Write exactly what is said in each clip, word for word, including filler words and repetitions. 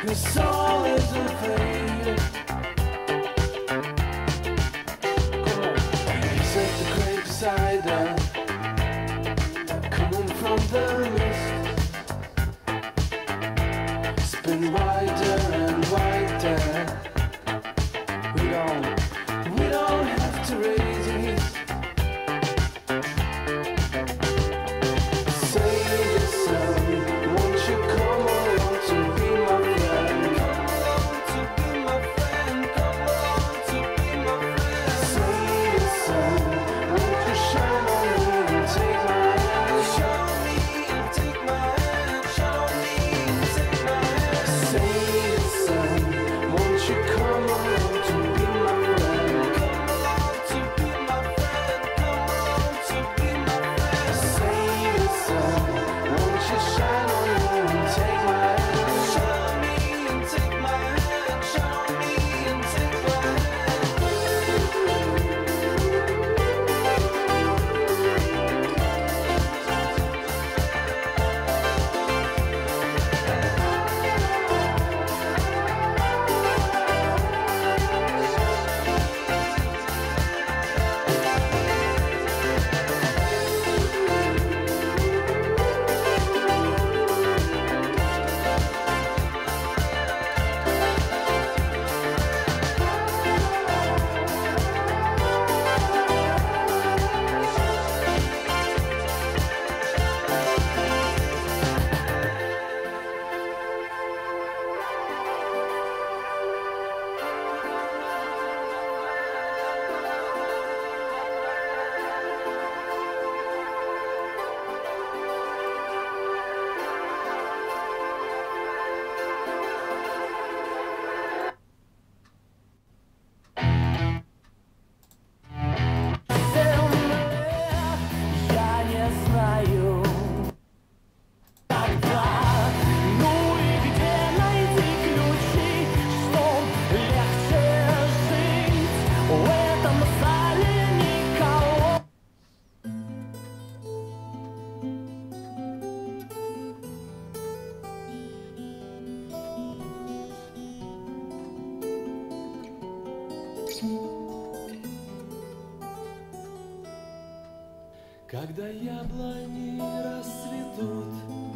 Когда яблони расцветут,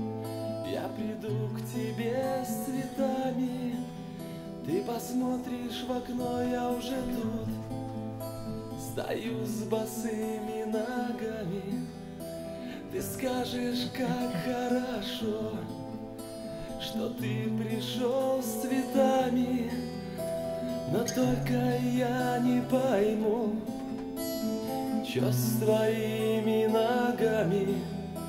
я приду к тебе с цветами. Ты посмотришь в окно, я уже тут стою с босыми ногами. Ты скажешь, как хорошо, что ты пришел с цветами. Но только я не пойму, чё с твоими ногами?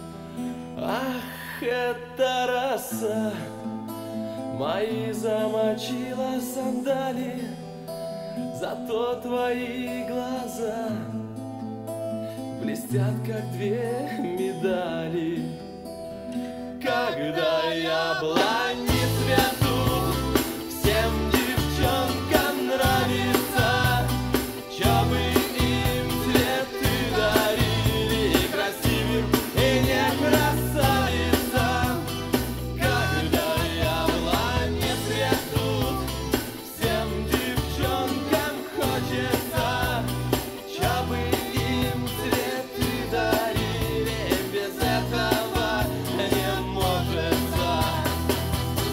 Ах, эта роса мои замочила сандали, зато твои глаза блестят, как две медали. Когда яблони цветут, всем девчонкам нравится, чё бы им цветы дарили, и красивым, и не красавицам. Когда яблони цветут, всем девчонкам хочется, чё бы им цветы дарили, без этого не может.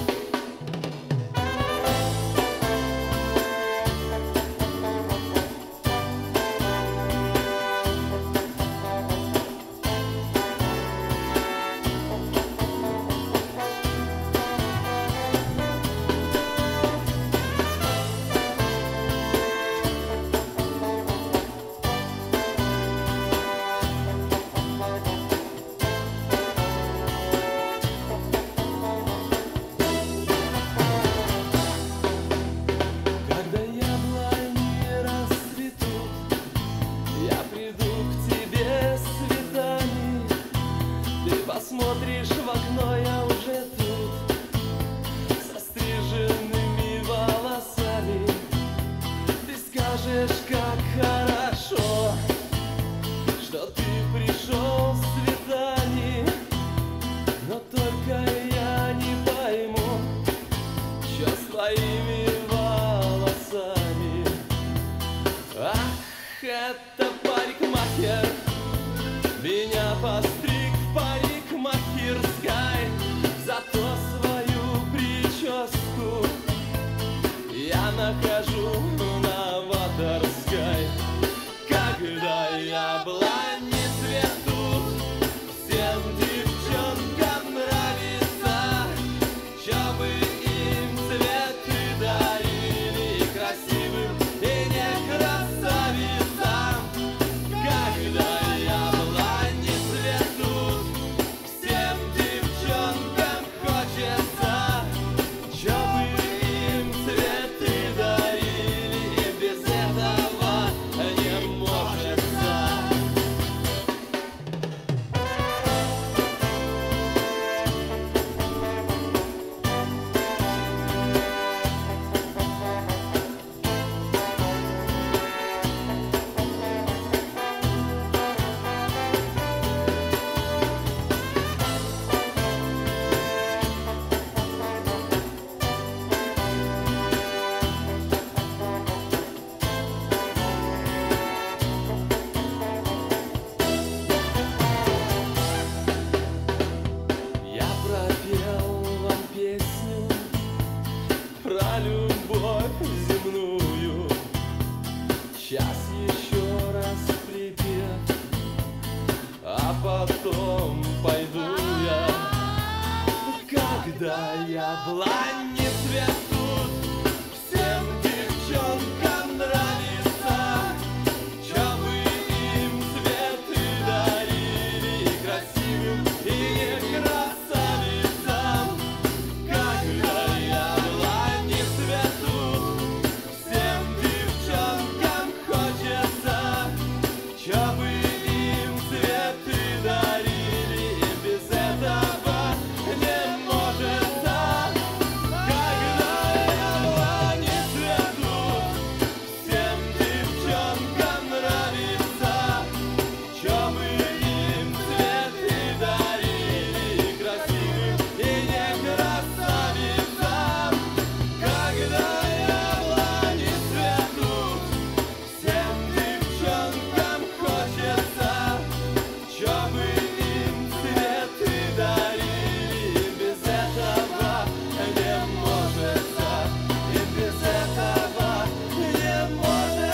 своими волосами. Ах, это парикмахер меня постриг в парикмахерской. Зато свою прическу я нахожу на Ваторской. Когда я была не цвету, всем девчонкам нравится, чё бы им цветы дарили красивым и не красавицам. Когда я была не цвету, всем девчонкам хочется, чё бы им цветы дарили, и без этого не может. Я пропел вам песню про любовь земную. Сейчас еще раз припев, а потом пойду я. Когда я была не цвету, всем девчонкам нравится, чё бы им цветы дарили красивым и не красавицам. Когда я была не цвету, всем девчонкам хочется, чё бы им цветы дарили, и без этого не может. Когда я была не цвету, всем девчонкам нравится, чё бы им цветы дарили красивым и не красавицам. Когда я была не цвету, всем девчонкам хочется, чё бы им цветы дарили, и без этого не может, и без этого не может.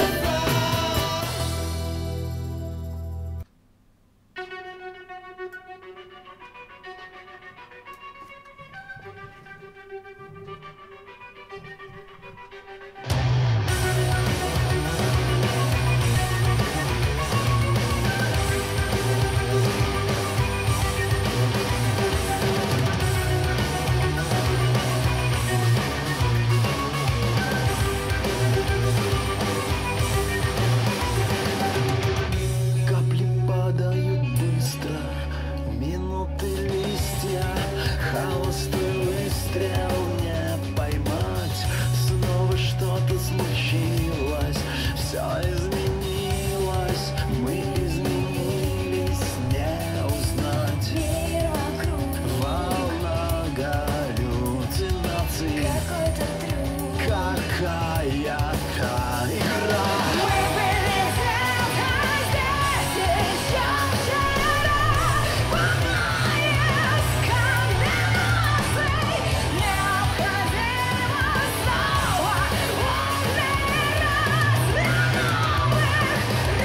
Капли падают быстро, минуты листья, холостой выстрел не поймать. Снова что-то случилось, все изменилось, мы изменились, не узнать. Мир вокруг, Волна галлюцинаций, какой-то трюк. какая-то игра. Мы прилетел, а здесь еще вчера. Волнуясь комбинаций, необходимо снова умирать для новых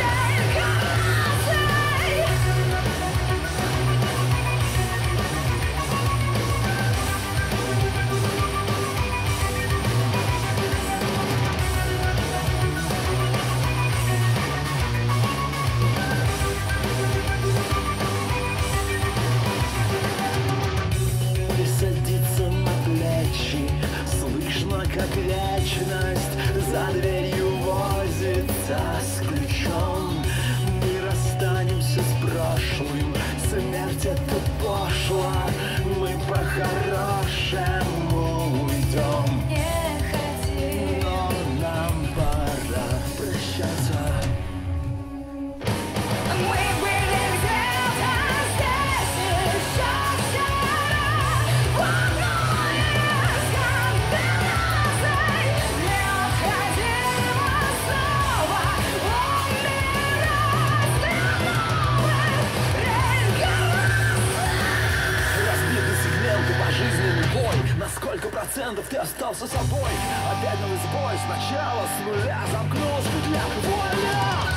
Садится на плечи, слышно, как вечность за дверью возится с ключом. Мы расстанемся с прошлым, смерть это пошло, мы по-хорошему уйдем. не хотим. Но нам пора прощаться. Мы были где-то здесь еще вчера. Волнуясь комбинаций, остался собой. Опять новый сбой, сначала с нуля замкнулась петля. Вуаля!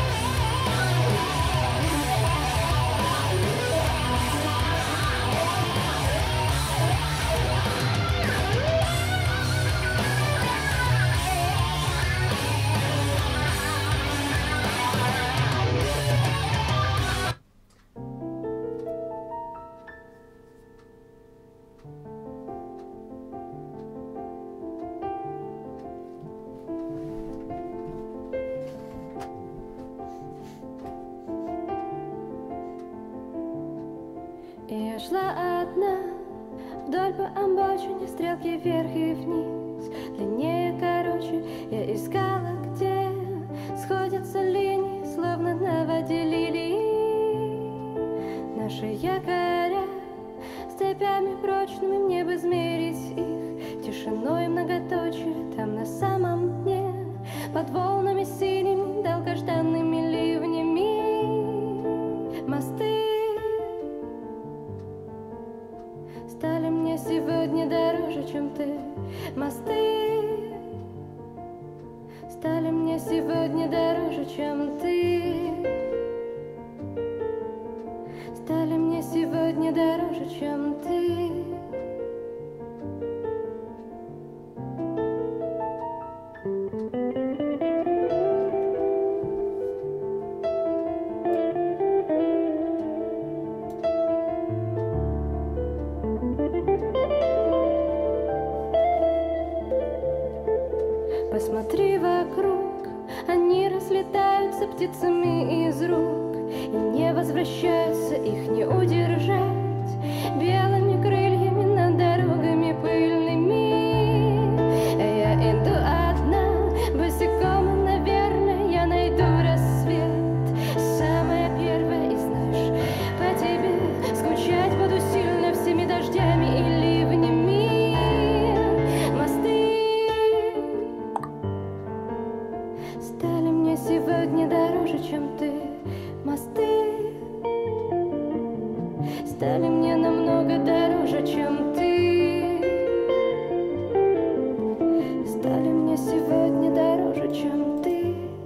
Я шла одна вдоль по обочине, стрелки вверх и вниз, длиннее, короче. Я искала, где сходятся линии, словно на воде лилии. Наши якоря степями прочными, мне бы измерить их тишиной многоточие. Там на самом дне, под волнами синими, долгожданными ливнями, мосты стали мне сегодня дороже, чем ты. Мосты стали мне сегодня дороже, чем ты. Стали мне сегодня дороже, чем ты. Посмотри вокруг, они разлетаются птицами из рук и не возвращаются, их не удержать белыми крыльями над дорогами пыльными. А я иду одна, босиком, наверное, я найду рассвет. Самое первое, и знаешь, по тебе скучать буду сильно всеми дождями и ливнями. Стали мне сегодня дороже, чем ты. Мосты стали мне намного дороже, чем ты. Стали мне сегодня дороже, чем ты.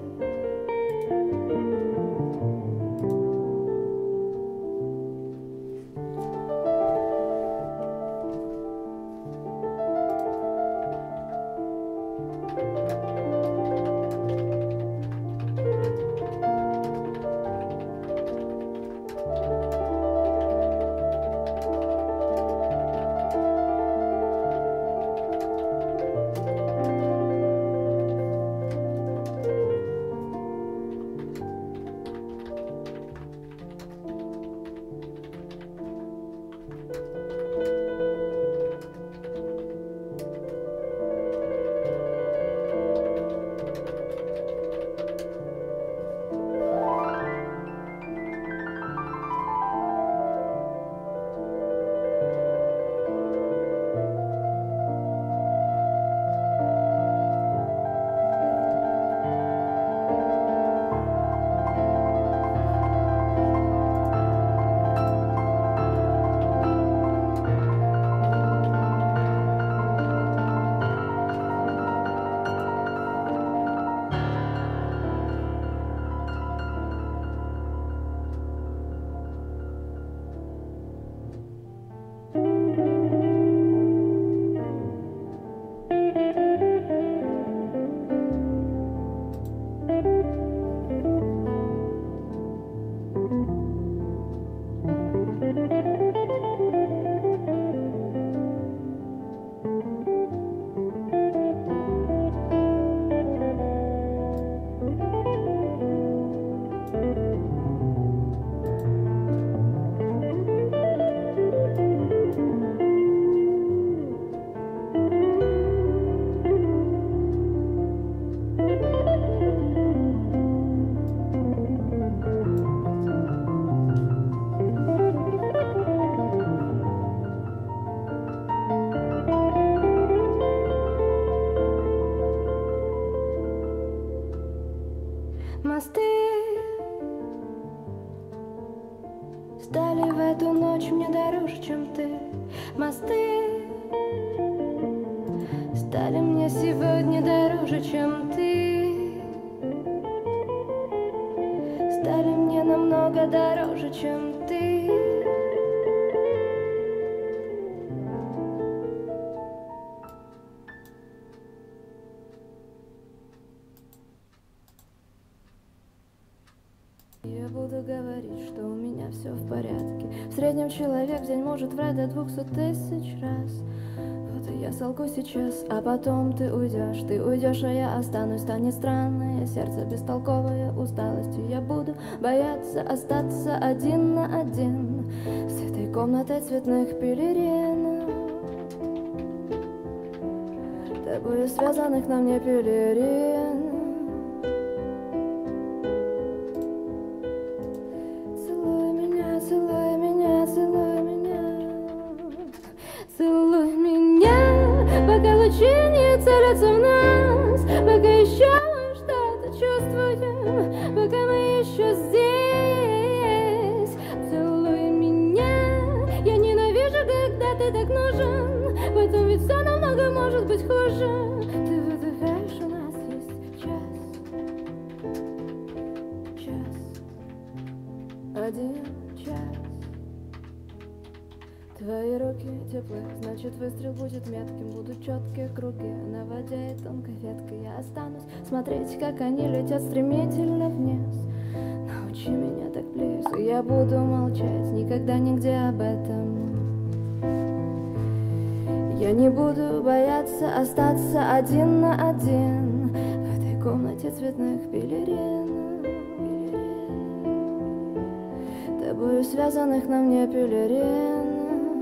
Мосты стали в эту ночь мне дороже, чем ты. Мосты мне сегодня дороже, чем ты. Стали мне намного дороже, чем ты. Я буду говорить, что у меня все в порядке. В среднем человек в день может врать до двухсот тысяч раз. Вот и я солгу сейчас, а потом ты уйдешь. Ты уйдешь, а я останусь. Станет странное сердце, бестолковое усталостью. Я буду бояться остаться один на один с этой комнатой цветных пелерин, тобою связанных на мне пелерин. Целуй меня, целуй меня, целуй меня, пока лучи не целятся в нас, пока еще мы что-то чувствуем, пока мы еще здесь. Целуй меня, я ненавижу, когда ты так нужен, потом ведь все намного может быть хуже. Ты выдыхаешь, у нас есть час, час, один час. Твои руки теплые, значит выстрел будет метким. Будут четкие круги на воде и тонкой веткой. Я останусь смотреть, как они летят стремительно вниз. Научи меня так близко, я буду молчать, никогда нигде об этом. Я не буду бояться остаться один на один в этой комнате цветных пелерин, тобою связанных на мне пелерин.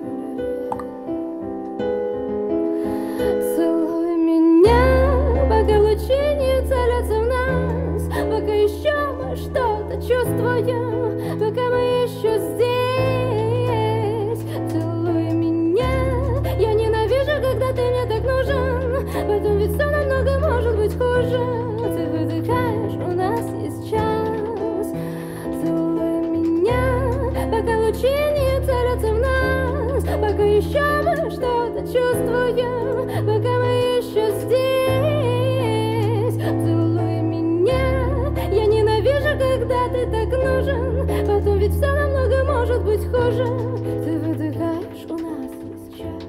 Целуй меня, пока лучи не целятся в нас, пока еще мы что-то чувствуем, пока мы еще здесь. Целуй меня, я ненавижу, когда ты мне так нужен, потом ведь все намного может быть хуже. Ты выдыхаешь, у нас есть час. Целуй меня, пока лучи не целятся в нас, пока еще мы что-то чувствуем, пока мы еще здесь. Целуй меня, я ненавижу, когда ты так нужен, потом ведь все намного может быть хуже. Ты выдыхаешь, у нас есть час,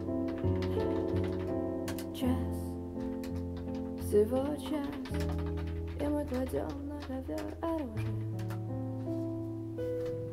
час, всего час, и мы кладем на ковер оружие.